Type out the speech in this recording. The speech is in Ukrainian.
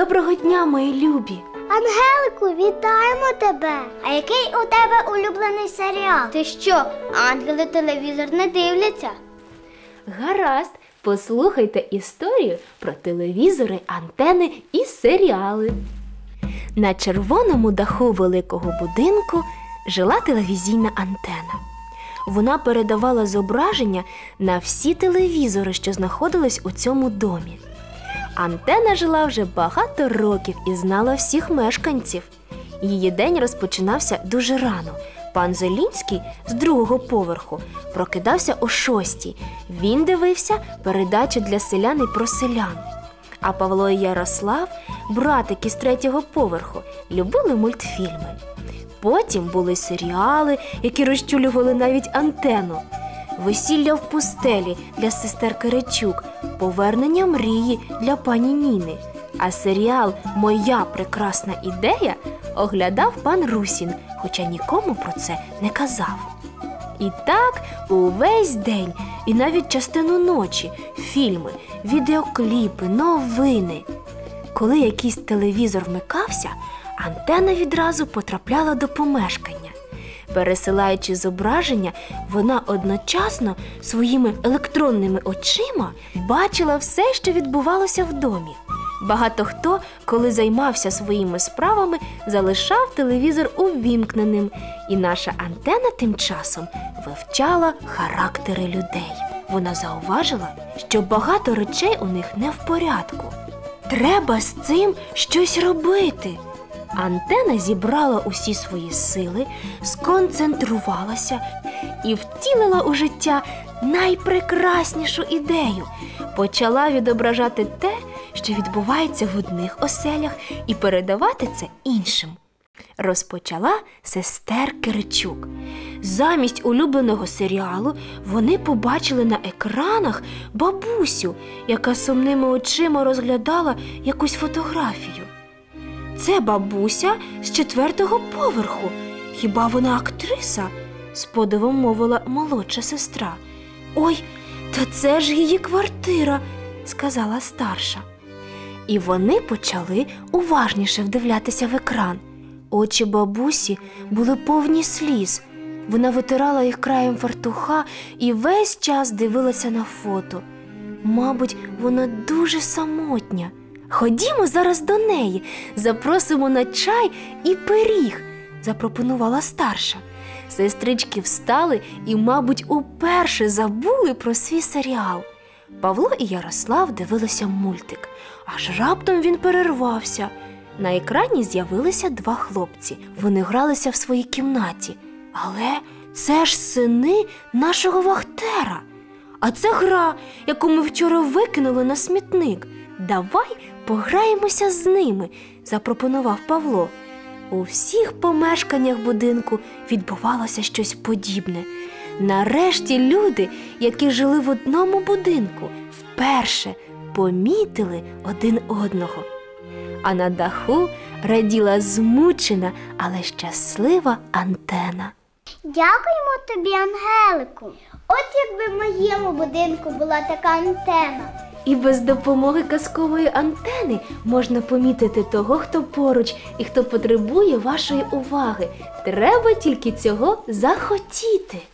Доброго дня, мої любі! Ангелику, вітаємо тебе! А який у тебе улюблений серіал? Ти що, ангели телевізор не дивляться? Гаразд, послухайте історію про телевізори, антени і серіали. На червоному даху великого будинку жила телевізійна антена. Вона передавала зображення на всі телевізори, що знаходились у цьому домі. Антена жила вже багато років і знала всіх мешканців. Її день розпочинався дуже рано. Пан Зелінський з другого поверху прокидався о 6:00. Він дивився передачу для селян і про селян. А Павло і Ярослав, братики з третього поверху, любили мультфільми. Потім були серіали, які розчулювали навіть антену. «Весілля в пустелі» для сестер Киричук, «Повернення мрії» для пані Ніни. А серіал «Моя прекрасна ідея» оглядав пан Русін, хоча нікому про це не казав. І так увесь день і навіть частину ночі фільми, відеокліпи, новини. Коли якийсь телевізор вмикався, антена відразу потрапляла до помешкання. Пересилаючи зображення, вона одночасно своїми електронними очима бачила все, що відбувалося в домі. Багато хто, коли займався своїми справами, залишав телевізор увімкненим, і наша антена тим часом вивчала характери людей. Вона зауважила, що багато речей у них не в порядку. Треба з цим щось робити. Антена зібрала усі свої сили, сконцентрувалася і втілила у життя найпрекраснішу ідею. Почала відображати те, що відбувається в одних оселях, і передавати це іншим. Розпочала сестер Киричук. Замість улюбленого серіалу вони побачили на екранах бабусю, яка сумними очима розглядала якусь фотографію. «Це бабуся з 4-го поверху. Хіба вона актриса?» – з подивом мовила молодша сестра. «Ой, та це ж її квартира!» – сказала старша. І вони почали уважніше вдивлятися в екран. Очі бабусі були повні сліз. Вона витирала їх краєм фартуха і весь час дивилася на фото. Мабуть, вона дуже самотня. «Ходімо зараз до неї, запросимо на чай і пиріг», – запропонувала старша. Сестрички встали і, мабуть, уперше забули про свій серіал. Павло і Ярослав дивилися мультик, аж раптом він перервався. На екрані з'явилися два хлопці. Вони гралися в своїй кімнаті. Але це ж сини нашого Вахтера. А це гра, яку ми вчора викинули на смітник. «Давай пограємося з ними», – запропонував Павло. У всіх помешканнях будинку відбувалося щось подібне. Нарешті люди, які жили в одному будинку, вперше помітили один одного. А на даху раділа змучена, але щаслива антена. Дякуємо тобі, Ангелику. От якби в моєму будинку була така антена. І без допомоги казкової антени можна помітити того, хто поруч і хто потребує вашої уваги. Треба тільки цього захотіти.